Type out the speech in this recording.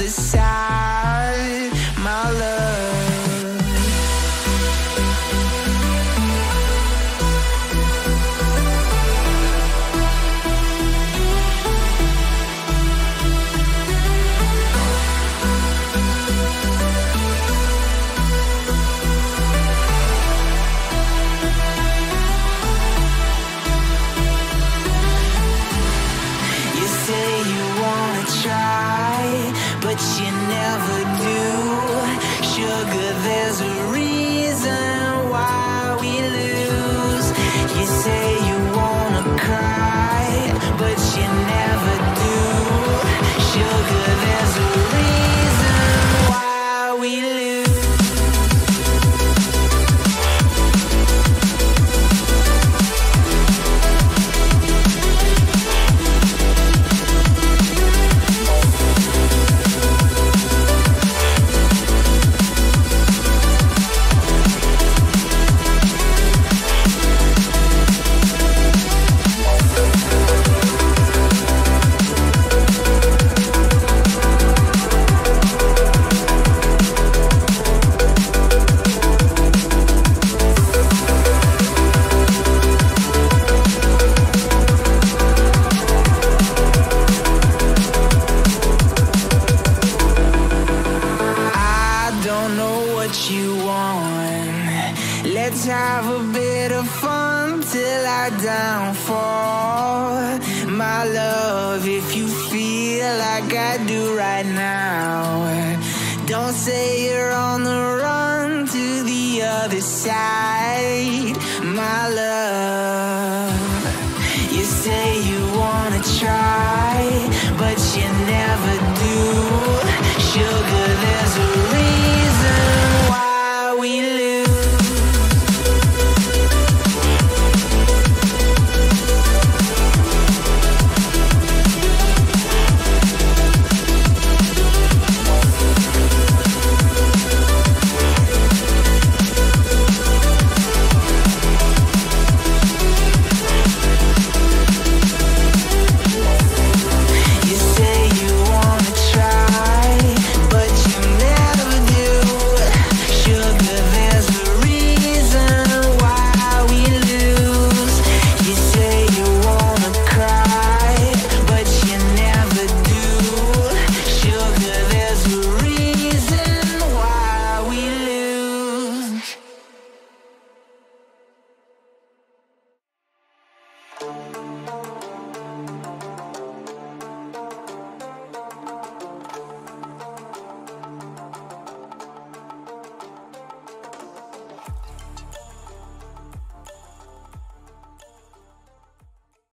other side, my love. But you never do. Sugar, there's a reason why we lose. You say you wanna cry, but you never do. Sugar, there's a reason why we lose. You want. Let's have a bit of fun till I downfall, my love. If you feel like I do right now, don't say you're on the run to the other side, my love. You say you wanna try, but you never do.